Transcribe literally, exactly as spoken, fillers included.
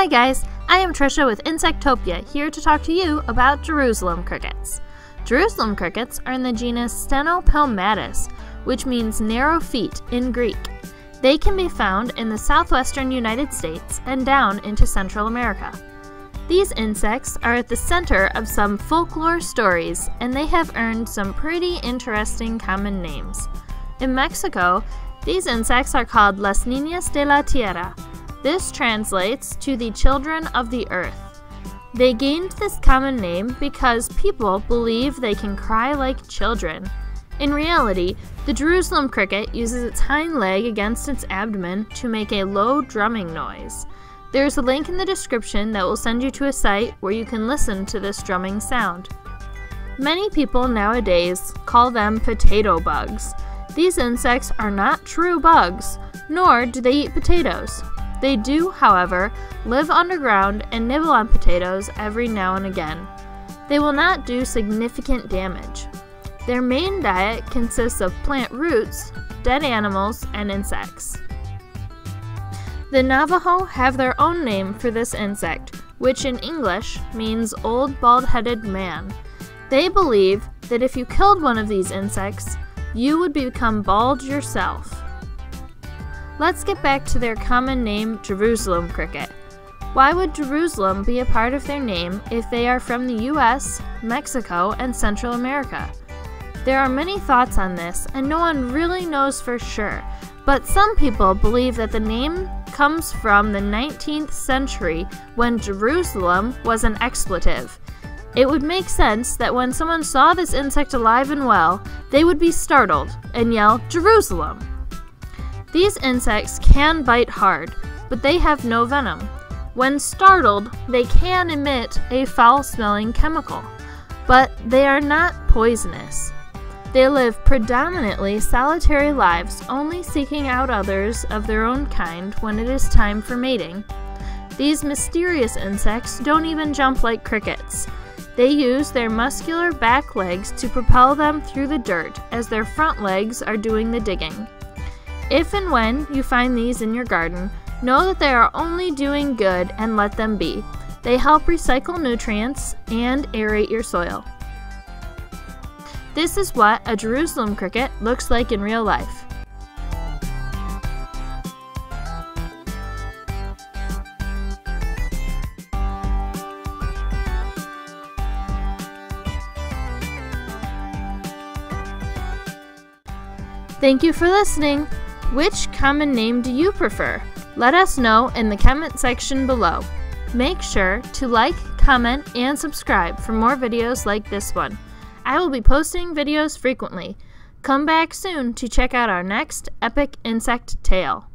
Hi guys, I am Trisha with Insectopia, here to talk to you about Jerusalem crickets. Jerusalem crickets are in the genus Stenopelmatus, which means narrow feet in Greek. They can be found in the southwestern United States and down into Central America. These insects are at the center of some folklore stories, and they have earned some pretty interesting common names. In Mexico, these insects are called las Niñas de la tierra. This translates to the children of the earth. They gained this common name because people believe they can cry like children. In reality, the Jerusalem cricket uses its hind leg against its abdomen to make a low drumming noise. There is a link in the description that will send you to a site where you can listen to this drumming sound. Many people nowadays call them potato bugs. These insects are not true bugs, nor do they eat potatoes. They do, however, live underground and nibble on potatoes every now and again. They will not do significant damage. Their main diet consists of plant roots, dead animals, and insects. The Navajo have their own name for this insect, which in English means old bald-headed man. They believe that if you killed one of these insects, you would become bald yourself. Let's get back to their common name, Jerusalem cricket. Why would Jerusalem be a part of their name if they are from the U S, Mexico, and Central America? There are many thoughts on this, and no one really knows for sure, but some people believe that the name comes from the nineteenth century when Jerusalem was an expletive. It would make sense that when someone saw this insect alive and well, they would be startled and yell, "Jerusalem!" These insects can bite hard, but they have no venom. When startled, they can emit a foul-smelling chemical, but they are not poisonous. They live predominantly solitary lives, only seeking out others of their own kind when it is time for mating. These mysterious insects don't even jump like crickets. They use their muscular back legs to propel them through the dirt as their front legs are doing the digging. If and when you find these in your garden, know that they are only doing good and let them be. They help recycle nutrients and aerate your soil. This is what a Jerusalem cricket looks like in real life. Thank you for listening. Which common name do you prefer? Let us know in the comment section below. Make sure to like, comment, and subscribe for more videos like this one. I will be posting videos frequently. Come back soon to check out our next epic insect tale.